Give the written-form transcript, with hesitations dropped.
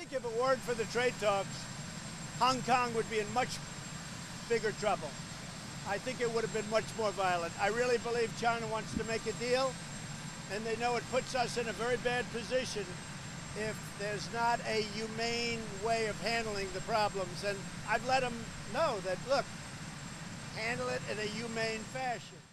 think if it weren't for the trade talks, Hong Kong would be in much bigger trouble. I think it would have been much more violent. I really believe China wants to make a deal, and they know it puts us in a very bad position if there's not a humane way of handling the problems. And I've let them know that, look, handle it in a humane fashion.